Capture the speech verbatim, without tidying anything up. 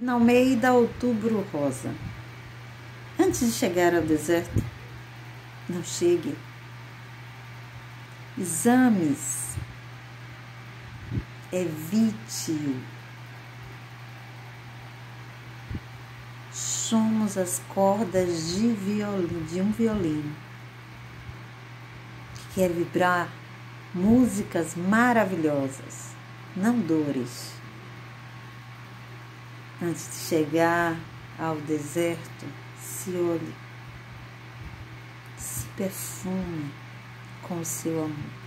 Na Almeida, outubro rosa. Antes de chegar ao deserto, não chegue. Exames. Evite-o. Somos as cordas de, violino, de um violino que quer vibrar músicas maravilhosas, não dores. Antes de chegar ao deserto, se olhe, se perfume com o seu amor.